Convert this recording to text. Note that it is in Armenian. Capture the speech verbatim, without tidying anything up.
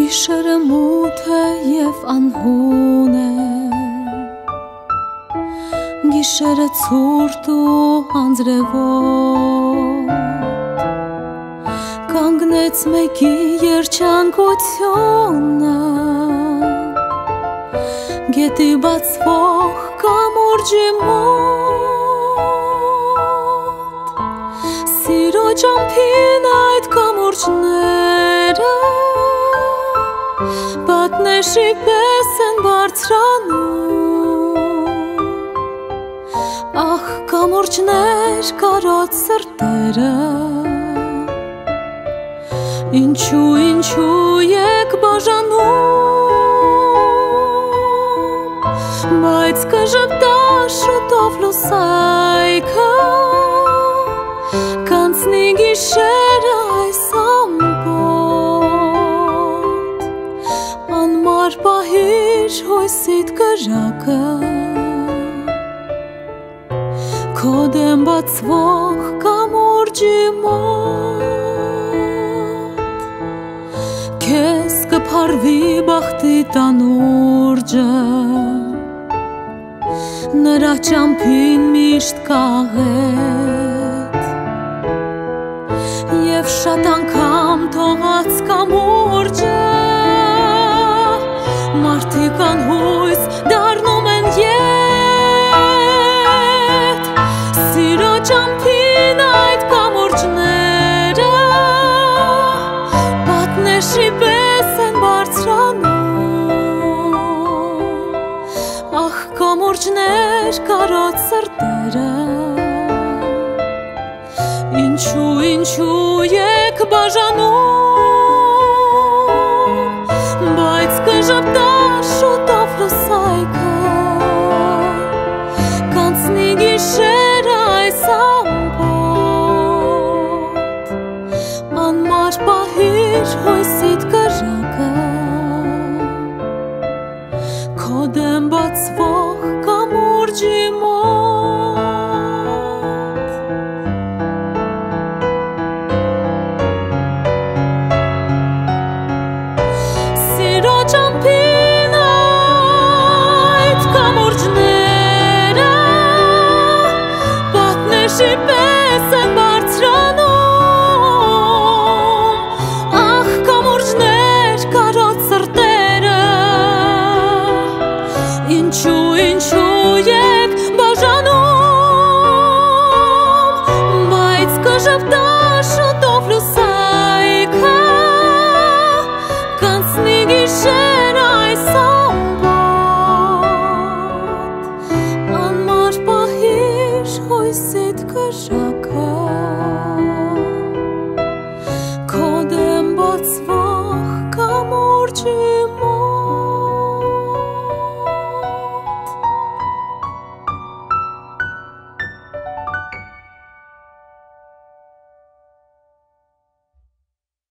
Գիշերը մութ է և անհուն է, գիշերը ցուրտ ու անձրևոտ, կանգնեց մեկի երջանկությունը գետի բացվող կամուրջի մոտ։ Սիրո ճամփին այդ կամուրջները պատնեշի պես են բարձրանում, ախ կամուրջներ կարոտ սրտերը, ինչու ինչու եք բաժանում, բայց կժպտա շուտով լուսայքը, կանցնի գիշերը այս ամպոտ, անմար պահիր հույսիդ կրակը, քո դեմ բացվող կամուրջի մոտ, քեզ կփարվի բախտի տանուրջը, նրա ճամփին միշտ կաղետ, և շատ անգամ թողած կամուրջը, մարդիկ անհույս դառնում են ետ, սիրո ճամփին այդ կամուրջները պատնեշի պես են բարձրանում, ախ կամուրջներ կարոտ սրտերը, ինչու ինչու եք բաժանում, բայց կժպտա շուտով լուսայքը, կանցնի գիշերը այս ամպոտ, անմար պահիր հույսիդ կրակը, քո դեմ բացվող կամուրջի մոտ։ Սիրո ճամփին այդ կամուրջները պատնեշի պես են բարձրանում, ախ կամուրջներ կարոտ սրտերը, ինչու ինչու եք բաժանում, բայց կժպտա շուտով լուսայքը, կանցնի գիշեր այս ամպոտ, անմար պահիր հույսիդ կրակը,